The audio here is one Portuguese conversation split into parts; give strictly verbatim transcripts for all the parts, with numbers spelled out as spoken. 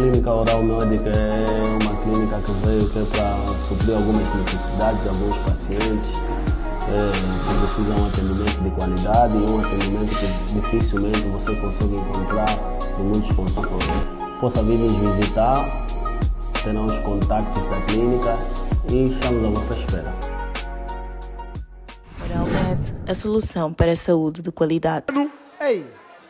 clínica Oral Médica é uma clínica que veio que é para suprir algumas necessidades de alguns pacientes é, que precisam de um atendimento de qualidade e um atendimento que dificilmente você consegue encontrar em muitos consultórios. Possa vir nos visitar, terão os contactos da clínica e estamos à vossa espera. Oralmed, a solução para a saúde de qualidade. Ei!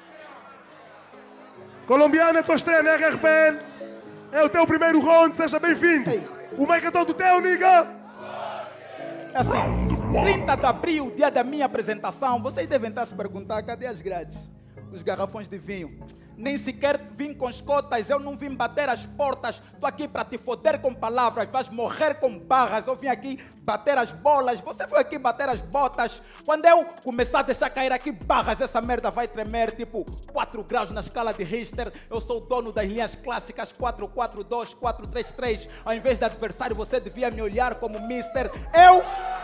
Colombiana, Tostena, R R P N. É o teu primeiro round, seja bem-vindo. O mic é todo teu, nigga. Assim, trinta de abril, dia da minha apresentação, vocês devem estar se perguntar, cadê as grades? Os garrafões de vinho. Nem sequer vim com escotas, eu não vim bater as portas. Estou aqui para te foder com palavras, vais morrer com barras. Eu vim aqui bater as bolas, você foi aqui bater as botas. Quando eu começar a deixar cair aqui barras, essa merda vai tremer, tipo quatro graus na escala de Richter. Eu sou o dono das linhas clássicas quatro quatro dois, quatro três três. Ao invés de adversário, você devia me olhar como mister. Eu...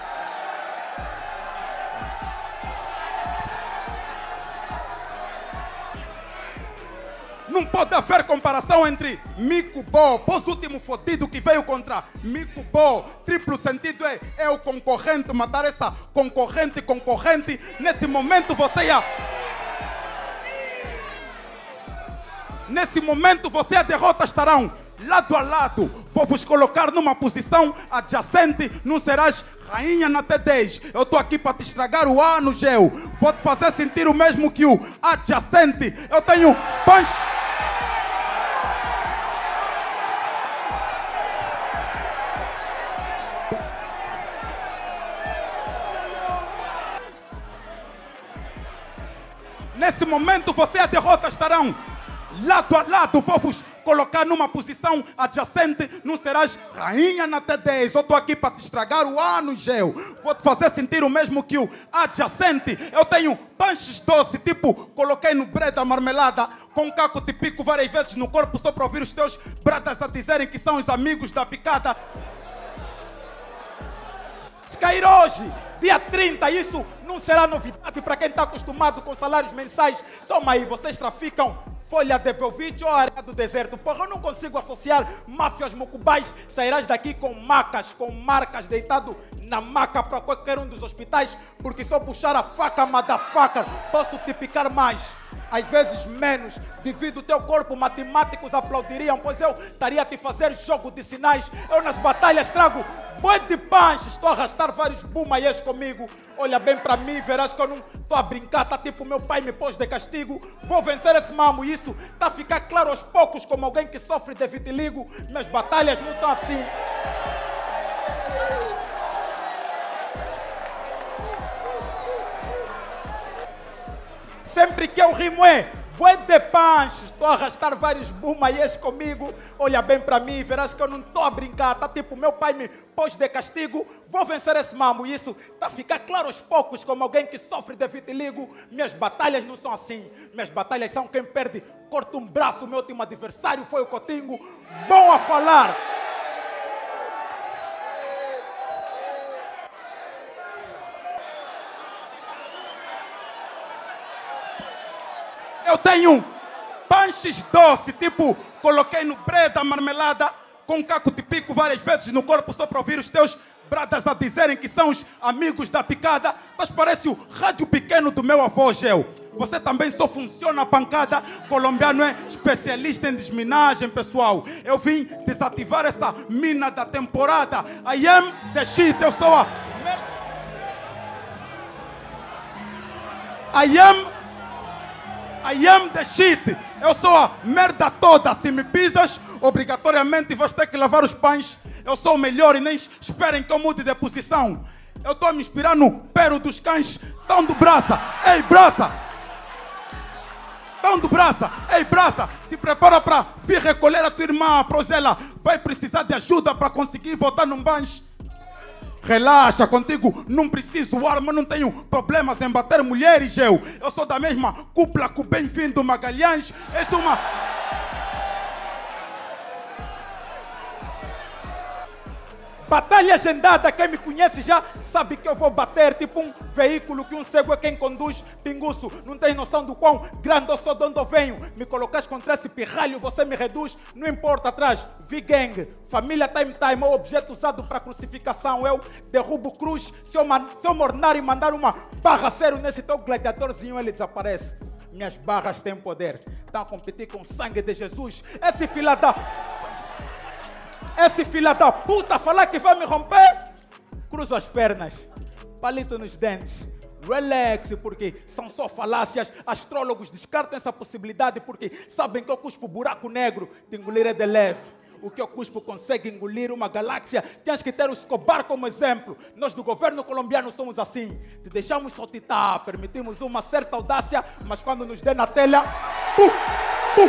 Não pode haver comparação entre Mico Bo, pós último fodido que veio contra Mico Bo. Triplo sentido é, é o concorrente, matar essa concorrente concorrente. Nesse momento você ia... Nesse momento você e a derrota estarão lado a lado. Vou vos colocar numa posição adjacente, não serás rainha na T dez. Eu estou aqui para te estragar o A no gel. Vou te fazer sentir o mesmo que o adjacente. Eu tenho punch... Nesse momento você e a derrota estarão lado a lado. Vou vos colocar numa posição adjacente. Não serás rainha na T dez. Eu estou aqui para te estragar o A no gel. Vou te fazer sentir o mesmo que o adjacente. Eu tenho punches doce, tipo coloquei no bread a marmelada. Com caco te pico várias vezes no corpo só para ouvir os teus bradas a dizerem que são os amigos da picada. Cair hoje, dia trinta, isso não será novidade para quem está acostumado com salários mensais. Toma aí, vocês traficam folha de Velvite ou areia do deserto. Porra, eu não consigo associar máfias mocubais. Sairás daqui com macas, com marcas, deitado na maca para qualquer um dos hospitais, porque só puxar a faca, motherfucker, posso te picar mais. Às vezes menos, devido ao teu corpo, matemáticos aplaudiriam, pois eu estaria a te fazer jogo de sinais. Eu nas batalhas trago boi de punch, estou a arrastar vários bumaiês comigo. Olha bem para mim, verás que eu não estou a brincar, tá tipo meu pai me pôs de castigo. Vou vencer esse mamo, e isso está a ficar claro aos poucos, como alguém que sofre de vitiligo. Nas batalhas não são assim. Sempre que eu rimo é bué de punch, estou a arrastar vários bumaiês comigo. Olha bem para mim, verás que eu não estou a brincar, tá tipo meu pai me pôs de castigo. Vou vencer esse mamo, e isso está a ficar claro aos poucos, como alguém que sofre de vitiligo. Minhas batalhas não são assim, minhas batalhas são quem perde, corta um braço. Meu último adversário foi o Cotingo. Bom a falar. Eu tenho punches doce, tipo coloquei no bread a marmelada. Com caco de pico várias vezes no corpo só para ouvir os teus bradas a dizerem que são os amigos da picada. Mas parece o rádio pequeno do meu avô Gel. Você também só funciona a pancada. Colombiano é especialista em desminagem, pessoal. Eu vim desativar essa mina da temporada. I am the shit, eu sou a... I am... I am the shit. Eu sou a merda toda. Se me pisas, obrigatoriamente vais ter que lavar os pães. Eu sou o melhor e nem esperem que eu mude de posição. Eu estou a me inspirar no pero dos cães. Tão do braça. Ei, braça. Tão do braça. Ei, braça. Se prepara para vir recolher a tua irmã, Prozela. Vai precisar de ajuda para conseguir voltar num banjo. Relaxa, contigo não preciso arma, não tenho problemas em bater mulheres, eu. Eu sou da mesma cúpula com o Bem-vindo Magalhães. É uma... Batalha agendada, quem me conhece já sabe que eu vou bater tipo um veículo que um cego é quem conduz. Pinguço, não tem noção do quão grande eu sou, de onde eu venho. Me colocas contra esse pirralho, você me reduz. Não importa atrás, V-Gang, família Time Time, é o objeto usado para crucificação. Eu derrubo cruz, se eu, man, se eu mornar e mandar uma barra sério nesse teu gladiadorzinho, ele desaparece. Minhas barras têm poder, estão a competir com o sangue de Jesus. Esse filho da... Esse filho da puta falar que vai me romper, cruzo as pernas, palito nos dentes, relax, porque são só falácias. Astrólogos descartam essa possibilidade porque sabem que eu cuspo buraco negro, te engolir é de leve. O que eu cuspo consegue engolir uma galáxia. Tens que ter o Escobar como exemplo. Nós do governo colombiano somos assim. Te deixamos saltitar, permitimos uma certa audácia, mas quando nos der na telha, pum, pum.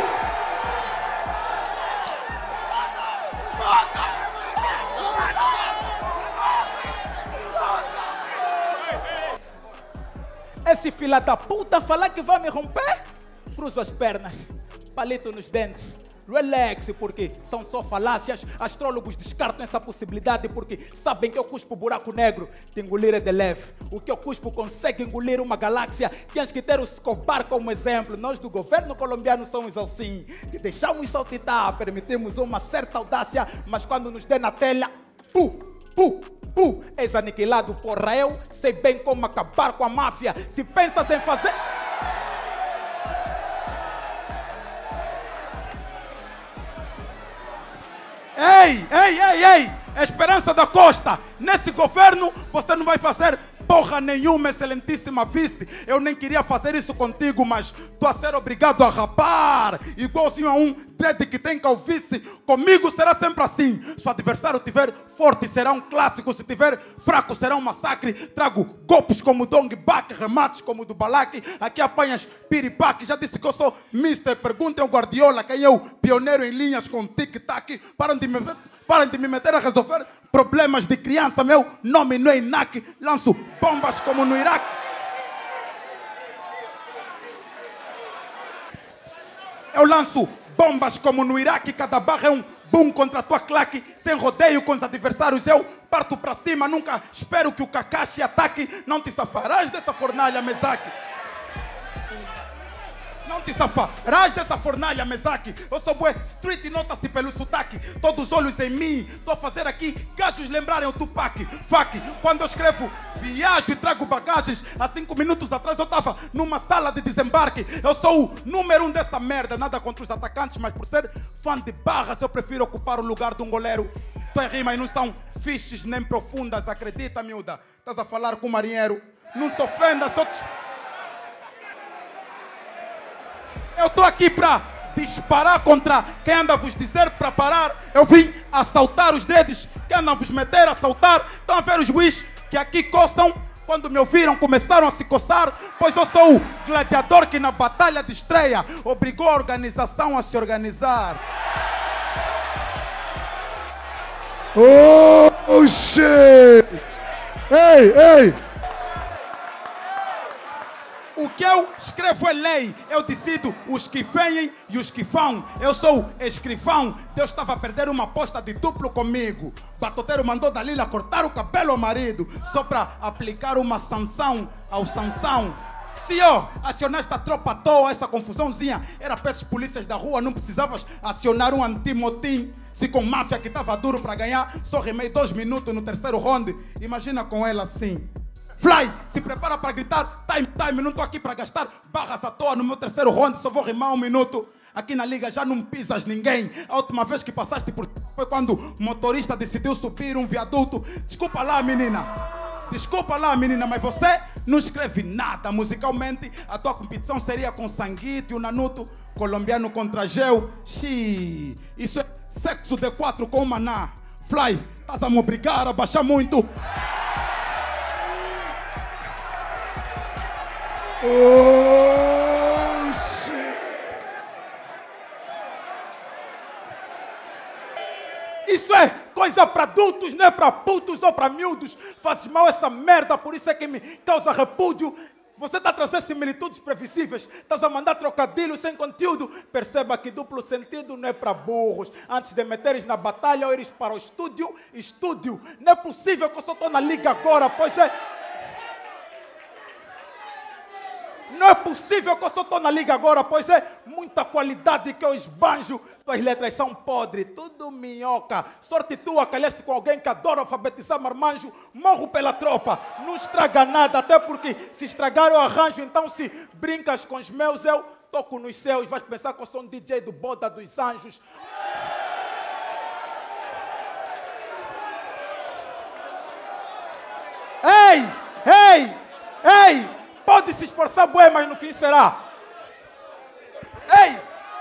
Esse filho da puta falar que vai me romper, cruzo as pernas, palito nos dentes, relax, porque são só falácias. Astrólogos descartam essa possibilidade porque sabem que eu cuspo buraco negro, te engolir é de leve. O que eu cuspo consegue engolir uma galáxia. Tens que ter o Escobar como exemplo. Nós do governo colombiano somos assim, que deixamos saltitar, permitimos uma certa audácia, mas quando nos der na telha, pu, pu, pu, és aniquilado. Porra, eu sei bem como acabar com a máfia. Se pensas em fazer... Ei, ei, ei, ei, Esperança da Costa, nesse governo você não vai fazer porra nenhuma, excelentíssima vice. Eu nem queria fazer isso contigo, mas tu a ser obrigado a rapar, igualzinho a um dread que tem calvície. Comigo será sempre assim. Se o adversário tiver forte, será um clássico. Se tiver fraco, será um massacre. Trago golpes como Dong Bak, remates como do Balak. Aqui apanhas piripaque. Já disse que eu sou mister. Perguntem ao Guardiola quem é o pioneiro em linhas com tic-tac. Param de me ver. Parem de me meter a resolver problemas de criança. Meu nome não é Inak. Lanço bombas como no Iraque. Eu lanço bombas como no Iraque. Cada barra é um boom contra a tua claque. Sem rodeio com os adversários eu parto para cima. Nunca espero que o Kakashi ataque. Não te safarás dessa fornalha, Mesaki. Não te safarás dessa fornalha, Mesaki. Eu sou bué street e nota-se pelo sotaque. Todos os olhos em mim. Estou a fazer aqui gajos lembrarem o Tupac. Fuck, quando eu escrevo viajo e trago bagagens. Há cinco minutos atrás eu estava numa sala de desembarque. Eu sou o número um dessa merda. Nada contra os atacantes, mas por ser fã de barras eu prefiro ocupar o lugar de um goleiro. Tuas rimas não são fiches nem profundas. Acredita, miúda. Estás a falar com o marinheiro. Não se ofenda, só te... Eu estou aqui para disparar contra quem anda a vos dizer para parar. Eu vim assaltar os dreads que andam a vos meter a saltar. Estão a ver os juízes que aqui coçam. Quando me ouviram começaram a se coçar. Pois eu sou o gladiador que na batalha de estreia obrigou a organização a se organizar. Oh, shit! Ei, ei! O que eu escrevo é lei, eu decido os que vêm e os que vão. Eu sou escrivão, Deus estava a perder uma aposta de duplo comigo. Batoteiro mandou Dalila cortar o cabelo ao marido, só para aplicar uma sanção ao Sansão. Se eu acionaste a tropa à toa, essa confusãozinha era para esses polícias da rua, não precisavas acionar um antimotim. Se com máfia que estava duro para ganhar, só remei dois minutos no terceiro round, imagina com ela assim. Fly, se prepara para gritar, time, time, não estou aqui para gastar barras à toa no meu terceiro round, só vou rimar um minuto. Aqui na liga já não pisas ninguém. A última vez que passaste por foi quando o motorista decidiu subir um viaduto. Desculpa lá, menina. Desculpa lá, menina, mas você não escreve nada. Musicalmente, a tua competição seria com Sanguito e o Nanuto, colombiano contra Geu. Xiii, isso é sexo D quatro com Maná. Fly, estás a me obrigar a baixar muito. Oh, shit. Isso é coisa para adultos, não é para putos ou para miúdos. Fazes mal essa merda, por isso é que me causa repúdio. Você está a trazer similitudes previsíveis, estás a mandar trocadilhos sem conteúdo. Perceba que duplo sentido não é para burros. Antes de meteres na batalha ou ires para o estúdio, estúdio. Não é possível que eu só estou na liga agora, pois é. Não é possível que eu só estou na liga agora, pois é muita qualidade que eu esbanjo. Tuas letras são podres, tudo minhoca. Sorte tua, calhaste com alguém que adora alfabetizar marmanjo. Morro pela tropa, não estraga nada, até porque se estragar eu arranjo. Então se brincas com os meus, eu toco nos céus. Vais pensar que eu sou um D J do Boda dos Anjos. Ei, ei, ei! Pode se esforçar, bué, mas no fim será. Ei!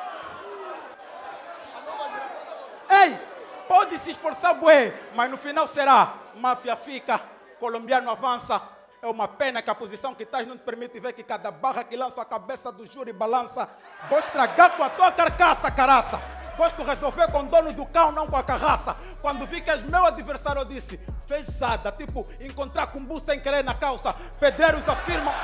Ei! Pode se esforçar, bué, mas no final será. Máfia fica, colombiano avança. É uma pena que a posição que estás não te permite ver que cada barra que lança a cabeça do júri balança. Vou estragar com a tua carcaça, caraça. Gosto de resolver com o dono do cão, não com a carraça. Quando vi que és meu adversário, eu disse, fezada, tipo, encontrar cumbu sem querer na calça. Pedreiros afirmam...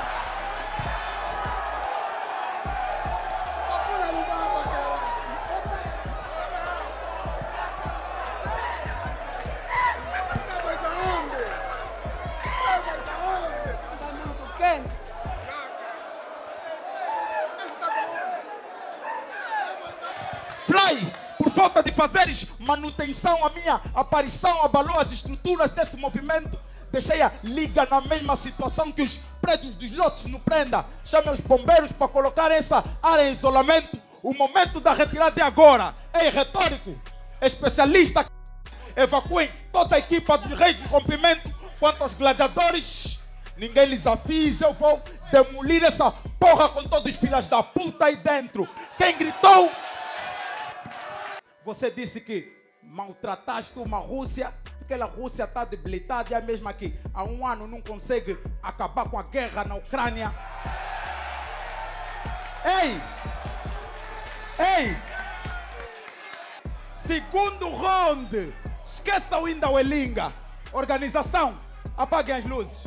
Fly, por falta de fazeres manutenção, a minha aparição abalou as estruturas desse movimento. Deixei a liga na mesma situação que os prédios dos lotes no prenda. Chame os bombeiros para colocar essa área em isolamento. O momento da retirada é agora. Ei, retórico, especialista, evacuem toda a equipa dos reis de rompimento. Quanto aos gladiadores, ninguém lhes avisa, eu vou demolir essa porra com todos os filhos da puta aí dentro. Quem gritou? Você disse que maltrataste uma Rússia, aquela Rússia está debilitada, é a mesma que há um ano não consegue acabar com a guerra na Ucrânia. Ei! Ei! Segundo round, esqueça o Inda Welinga. Organização, apaguem as luzes.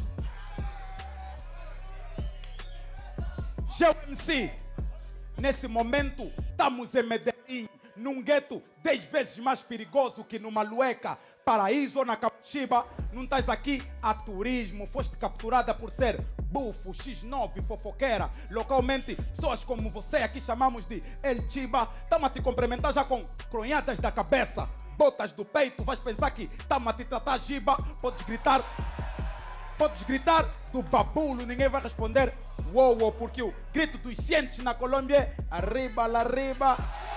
G M C, nesse momento estamos em Medellín, num gueto dez vezes mais perigoso que numa Lueca, Paraíso ou na Capxiba. Não estás aqui a turismo, foste capturada por ser bufo, X nove, fofoqueira. Localmente, pessoas como você aqui chamamos de El Chiba. Estamos a te cumprimentar já com cronhadas da cabeça, botas do peito. Vais pensar que estamos a te tratar giba. Podes gritar, podes gritar do babulo, ninguém vai responder uou, uou, porque o grito dos cientes na Colômbia é arriba, la arriba.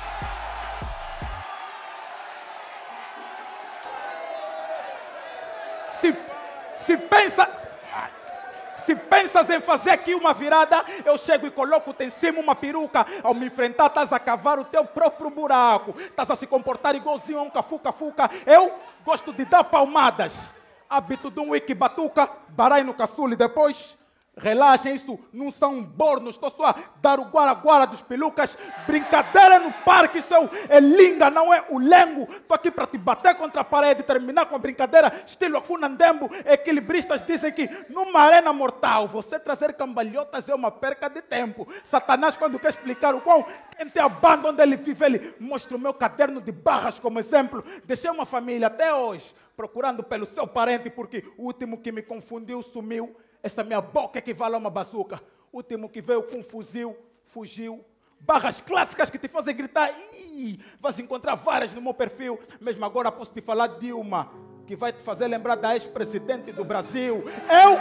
Se, se, pensa, se pensas em fazer aqui uma virada, eu chego e coloco-te em cima uma peruca. Ao me enfrentar, estás a cavar o teu próprio buraco. Estás a se comportar igualzinho a um cafuca-fuca. Eu gosto de dar palmadas. Hábito de um wiki batuca, barai no caçule depois. Relaxem, isso não são bornos, estou só a dar o guaraguara dos pelucas. Brincadeira no parque, isso é linga, não é o lengo. Estou aqui para te bater contra a parede e terminar com a brincadeira estilo Akunandembo. Equilibristas dizem que numa arena mortal você trazer cambalhotas é uma perca de tempo. Satanás, quando quer explicar o quão quente a banda onde ele vive, ele mostra o meu caderno de barras como exemplo. Deixei uma família até hoje procurando pelo seu parente, porque o último que me confundiu sumiu. Essa minha boca equivale a uma bazuca. O último que veio com um fuzil, fugiu. Barras clássicas que te fazem gritar. Ih, vais encontrar várias no meu perfil. Mesmo agora posso te falar de uma que vai te fazer lembrar da ex-presidente do Brasil. Eu...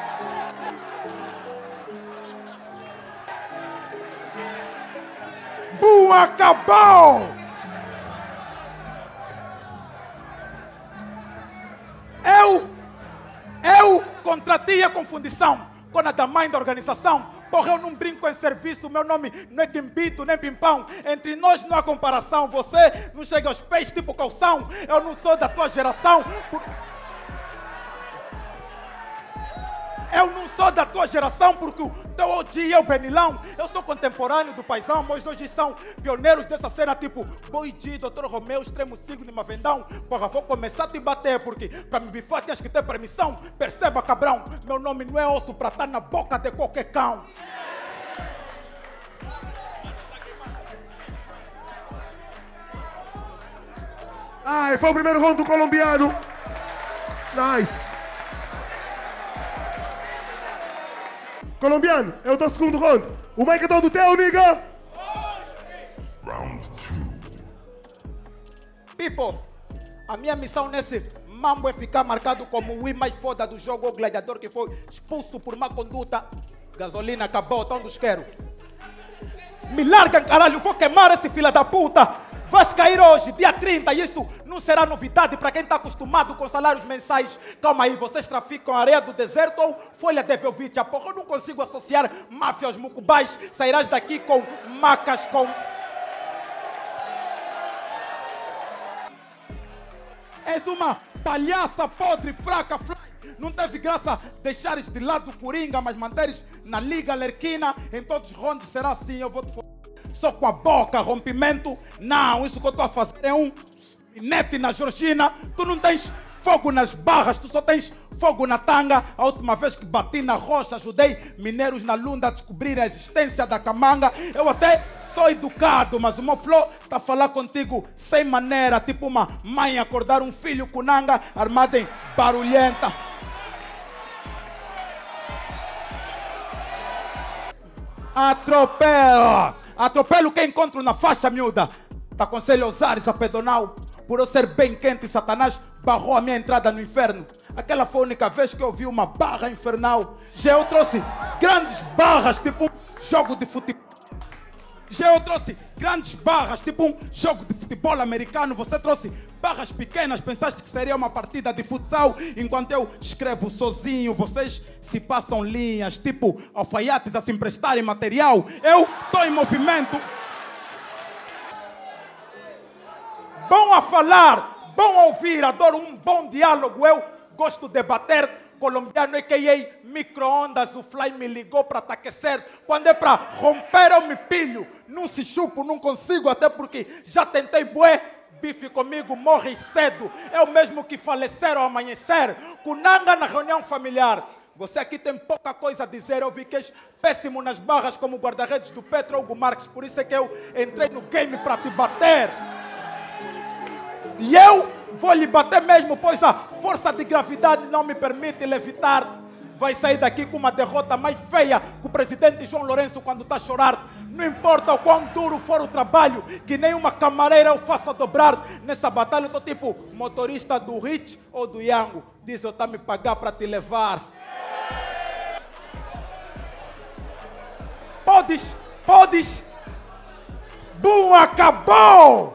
Bu, acabou! Eu... Eu contratei a confundição com a da mãe da organização. Porra, eu não brinco em serviço, meu nome não é Gimbito nem Pimpão. Entre nós não há comparação. Você não chega aos pés tipo calção. Eu não sou da tua geração. Por... Eu não sou da tua geração porque o teu O G é o Benilão. Eu sou contemporâneo do Paizão, mas hoje são pioneiros dessa cena tipo Boi G, doutor Romeu, Extremo Signo de Mavendão. Porra, vou começar a te bater porque para me bifar tens que ter permissão. Perceba, cabrão, meu nome não é osso para estar na boca de qualquer cão. Ai, foi o primeiro round do colombiano. Nice. Colombiano, é o teu segundo round. O mic é todo teu, nigga. Round two. People, a minha missão nesse mambo é ficar marcado como o mais foda do jogo, o gladiador que foi expulso por má conduta. Gasolina acabou, todos quero. Me largam, caralho, vou queimar esse filho da puta. Vais cair hoje, dia trinta, e isso não será novidade para quem está acostumado com salários mensais. Calma aí, vocês traficam areia do deserto ou folha de velvite? Porra, eu não consigo associar máfia aos mucubais. Sairás daqui com macas, com... És uma palhaça podre, fraca, fly. Não teve graça deixares de lado o Coringa, mas manteres na Liga Lerquina. Em todos os rondes será assim, eu vou te foder. Só com a boca, rompimento. Não, isso que eu estou a fazer é um nete na Georgina. Tu não tens fogo nas barras, tu só tens fogo na tanga. A última vez que bati na rocha, ajudei mineiros na Lunda a descobrir a existência da camanga. Eu até sou educado, mas o meu flow está a falar contigo sem maneira. Tipo uma mãe acordar um filho com nanga armada em barulhenta. Atropela! Atropelo quem encontro na faixa miúda. Te aconselho a usares a pedonal. Por eu ser bem quente, Satanás barrou a minha entrada no inferno. Aquela foi a única vez que eu vi uma barra infernal. Já eu trouxe grandes barras, tipo um jogo de futebol. Já eu trouxe grandes barras, tipo um jogo de futebol americano. Você trouxe barras pequenas, pensaste que seria uma partida de futsal. Enquanto eu escrevo sozinho, vocês se passam linhas, tipo alfaiates a se emprestarem material. Eu estou em movimento. Bom a falar, bom a ouvir, adoro um bom diálogo. Eu gosto de debater. Colombiano é que ei, micro-ondas, o fly me ligou para te aquecer. Quando é para romper eu me pilho. Não se chupo, não consigo, até porque já tentei bué. Bife comigo, morre cedo. É o mesmo que falecer ao amanhecer. Kunanga na reunião familiar. Você aqui tem pouca coisa a dizer. Eu vi que és péssimo nas barras como guarda-redes do Petro Hugo Marques. Por isso é que eu entrei no game para te bater. E eu vou lhe bater mesmo, pois a força de gravidade não me permite levitar. Vai sair daqui com uma derrota mais feia que o presidente João Lourenço quando está a chorar. Não importa o quão duro for o trabalho, que nem uma camareira eu faço a dobrar. Nessa batalha eu estou tipo motorista do Rich ou do Yango. Diz eu está me pagar para te levar. Podes, podes. Bum, acabou!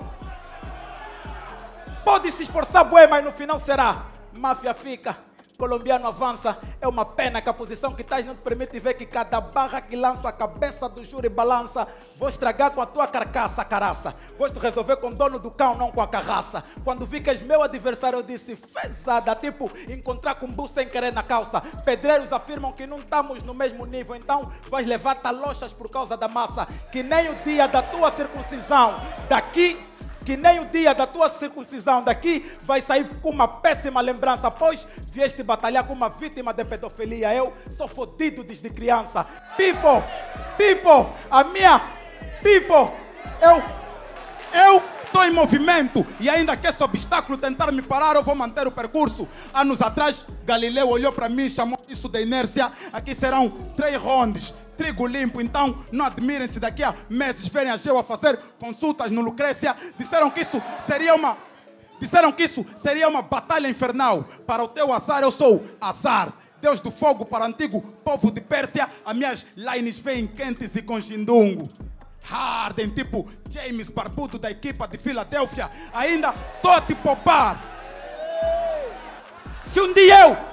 Pode se esforçar, bué, mas no final será. Máfia fica, colombiano avança. É uma pena que a posição que estás não te permite ver que cada barra que lança a cabeça do júri balança. Vou estragar com a tua carcaça, caraça. Vou te resolver com o dono do cão, não com a carraça. Quando vi que és meu adversário, eu disse fezada. Tipo, encontrar com bu sem querer na calça. Pedreiros afirmam que não estamos no mesmo nível. Então vais levar talochas por causa da massa. Que nem o dia da tua circuncisão. Daqui... Que nem o dia da tua circuncisão daqui vai sair com uma péssima lembrança, pois vieste batalhar com uma vítima de pedofilia. Eu sou fodido desde criança. People, people, a minha people, eu, eu estou em movimento e ainda que esse obstáculo tentar me parar, eu vou manter o percurso. Anos atrás, Galileu olhou para mim e chamou isso de inércia. Aqui serão três rondes. Trigo limpo, então não admirem-se daqui a meses verem a Geo a fazer consultas no Lucrécia. Disseram que isso seria uma disseram que isso seria uma batalha infernal. Para o teu azar eu sou azar. Deus do fogo para o antigo povo de Pérsia. As minhas lines vêm quentes e com chindungo. Harden, tipo James Barbudo da equipa de Filadélfia. Ainda tô a te poupar. Se um dia eu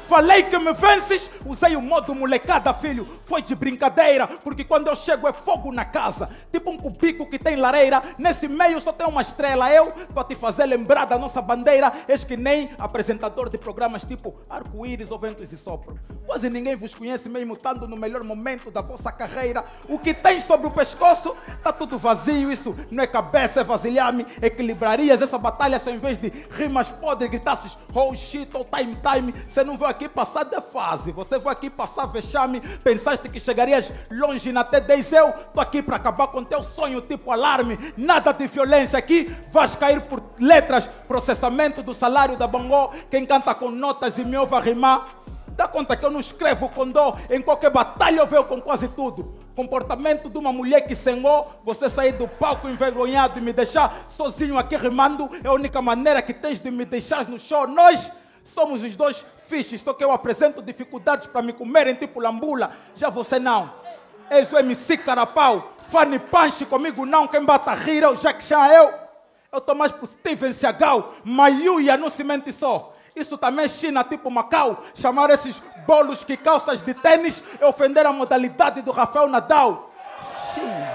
Falei que me vences, usei o modo molecada, filho. Foi de brincadeira, porque quando eu chego é fogo na casa. Tipo um cubico que tem lareira, nesse meio só tem uma estrela. Eu, para te fazer lembrar da nossa bandeira, és que nem apresentador de programas tipo Arco-Íris ou Ventos e Sopro. Quase ninguém vos conhece mesmo estando no melhor momento da vossa carreira. O que tens sobre o pescoço, está tudo vazio. Isso não é cabeça, é vasilhame. Equilibrarias essa batalha só em vez de rimas podres, gritasses oh shit, oh time time. Você não veio aqui passar de fase, você veio aqui passar vexame. Pensaste que chegarias longe na T dez, eu tô aqui para acabar com teu sonho tipo alarme. Nada de violência aqui, vais cair por letras. Processamento do salário da Bangô. Quem canta com notas e me ouve a rimar, dá conta que eu não escrevo com dó. Em qualquer batalha eu venho com quase tudo. Comportamento de uma mulher que sengou. Você sair do palco envergonhado e me deixar sozinho aqui rimando é a única maneira que tens de me deixar no show. Nós somos os dois fiches, só que eu apresento dificuldades para me comerem tipo lambula. Já você não. És o M C Carapau. Fanny Punch comigo não. Quem bata a rir é o Jack Chan. Eu Eu tô mais pro Steven Seagal. Maiuia não se mente só. Isso também é China tipo Macau. Chamar esses bolos que calças de tênis é ofender a modalidade do Rafael Nadal. Sim.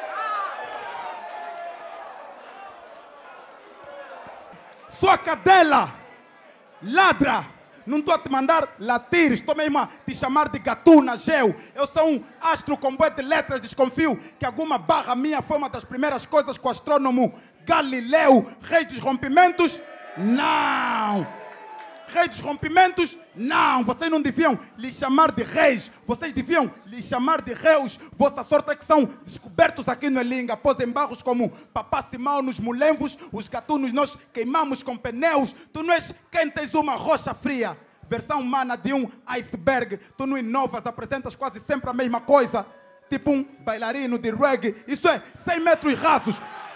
Sua cadela ladra. Não estou a te mandar latir, estou mesmo a te chamar de gatuna, gel. Eu sou um astro com bué de letras, desconfio que alguma barra minha foi uma das primeiras coisas que o astrônomo Galileu, rei dos rompimentos, não. Rei dos rompimentos, não. Vocês não deviam lhe chamar de reis, vocês deviam lhe chamar de reus. Vossa sorte é que são descobertos aqui no Elinga, após embarros como Papá Simão nos Mulembos, os gatunos nós queimamos com pneus. Tu não és quem tens uma rocha fria, versão humana de um iceberg. Tu não inovas, apresentas quase sempre a mesma coisa, tipo um bailarino de reggae. Isso é cem metros rasos.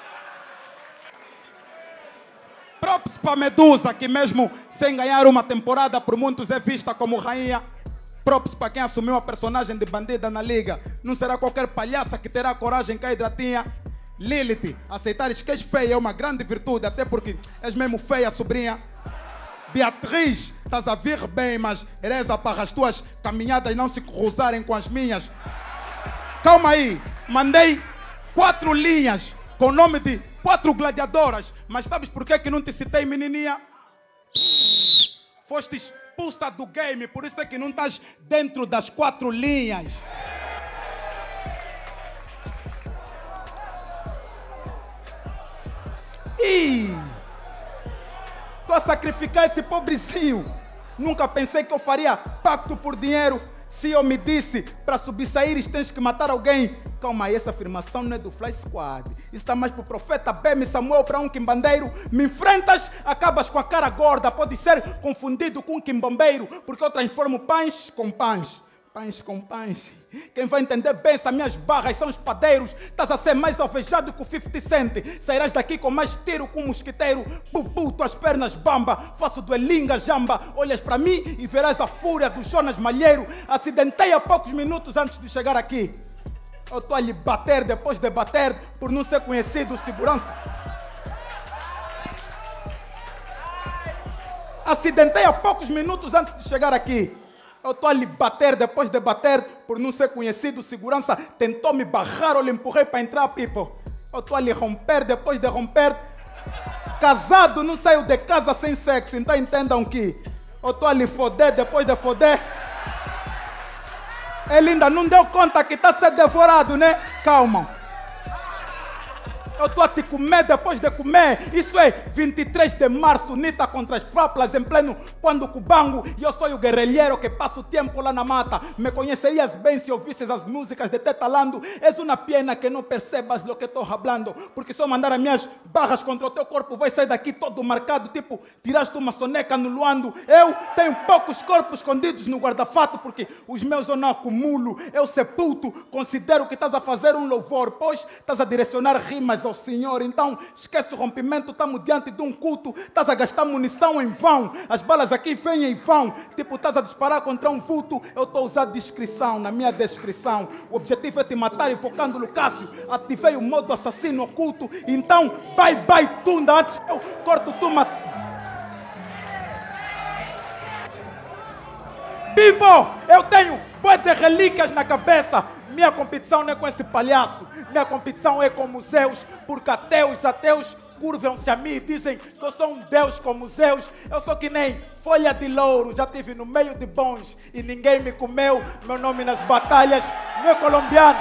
Props para Medusa, que mesmo sem ganhar uma temporada por muitos é vista como rainha. Props para quem assumiu a personagem de bandida na liga. Não será qualquer palhaça que terá coragem que a hidratinha. Lilith, aceitares que és feia é uma grande virtude, até porque és mesmo feia, sobrinha. Beatriz, estás a vir bem, mas reza para as tuas caminhadas não se cruzarem com as minhas. Calma aí, mandei quatro linhas com o nome de quatro gladiadoras, mas sabes por que que não te citei, menininha? Foste expulsa do game, por isso é que não estás dentro das quatro linhas. Ih! Tô a sacrificar esse pobrezinho. Nunca pensei que eu faria pacto por dinheiro. Se eu me disse, para subsaíres tens que matar alguém. Calma aí, essa afirmação não é do Fly Squad. Isso está mais pro profeta Bemi Samuel, para um quimbandeiro. Me enfrentas, acabas com a cara gorda. Pode ser confundido com um quimbombeiro, porque eu transformo pães com pães. Pães com pães. Quem vai entender bem essas minhas barras são os padeiros. Estás a ser mais alvejado que o fifty cent. Sairás daqui com mais tiro que um mosquiteiro. Bubu, tuas pernas bamba. Faço do Elinga jamba. Olhas para mim e verás a fúria do Jonas Malheiro. Acidentei há poucos minutos antes de chegar aqui. Eu estou a lhe bater depois de bater por não ser conhecido segurança. Acidentei há poucos minutos antes de chegar aqui. Eu estou a lhe bater depois de bater por não ser conhecido. Segurança tentou me barrar, eu lhe empurrei para entrar, people. Eu estou a lhe romper depois de romper. Casado não saiu de casa sem sexo, então entendam que eu estou a lhe foder depois de foder. Ele ainda não deu conta que está sendo devorado, né? Calma. Eu estou a te comer depois de comer. Isso é vinte e três de março, Nita contra as Fraplas em pleno quando Cubango. E eu sou o guerrilheiro que passa o tempo lá na mata. Me conhecerias bem se ouvisses as músicas de Tetalando. És uma pena que não percebas o que estou falando. Porque se eu mandar as minhas barras contra o teu corpo, vai sair daqui todo marcado, tipo, tiraste uma soneca no luando. Eu tenho poucos corpos escondidos no guarda-fato, porque os meus eu não acumulo. Eu sepulto, considero que estás a fazer um louvor, pois estás a direcionar rimas ao Senhor. Então esquece o rompimento, estamos diante de um culto. Estás a gastar munição em vão. As balas aqui vêm em vão. Tipo, estás a disparar contra um vulto. Eu estou a usar discrição na minha descrição. O objetivo é te matar invocando Lucácio. Ativei o modo assassino oculto. Então, bye bye tunda. Antes eu corto tu mat... People, eu tenho bué de relíquias na cabeça. Minha competição não é com esse palhaço. Minha competição é com museus, porque ateus, ateus curvam-se a mim e dizem que eu sou um deus com museus. Eu sou que nem folha de louro, já estive no meio de bons e ninguém me comeu. Meu nome nas batalhas não é colombiano.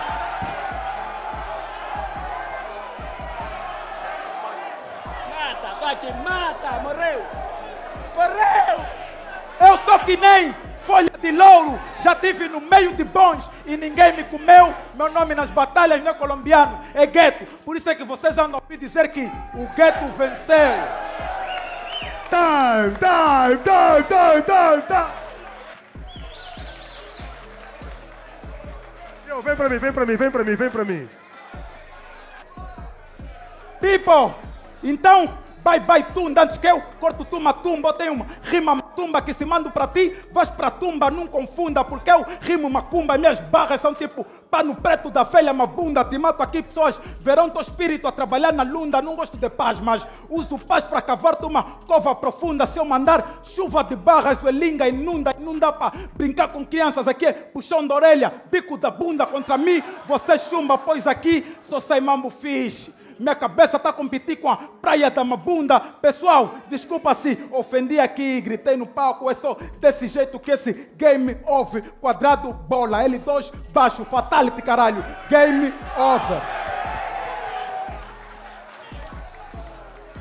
Mata, vai que mata, morreu. Morreu. Eu sou que nem folha de louro, já estive no meio de bons e ninguém me comeu. Meu nome nas batalhas não é colombiano, é gueto. Por isso é que vocês andam a ouvir dizer que o gueto venceu. Time, time, time, time, time, time. Yo, vem pra mim, vem pra mim, vem pra mim, vem pra mim. People, então, bye bye tumba, antes que eu corto tu matumba, eu tenho uma rima matumba que se mando para ti, vais para tumba, não confunda, porque eu rimo macumba, minhas barras são tipo pano preto da velha mabunda, te mato aqui, pessoas verão teu espírito a trabalhar na lunda, não gosto de paz, mas uso paz para cavar-te uma cova profunda, se eu mandar chuva de barras, o linga inunda, e não dá para brincar com crianças aqui, puxão da orelha, bico da bunda contra mim, você chumba, pois aqui só sai mambo fixe. Minha cabeça está a competir com a praia da Mabunda. Pessoal, desculpa se ofendi aqui, gritei no palco. É só desse jeito que esse game over. Quadrado, bola, L dois, baixo, fatality, caralho. Game over.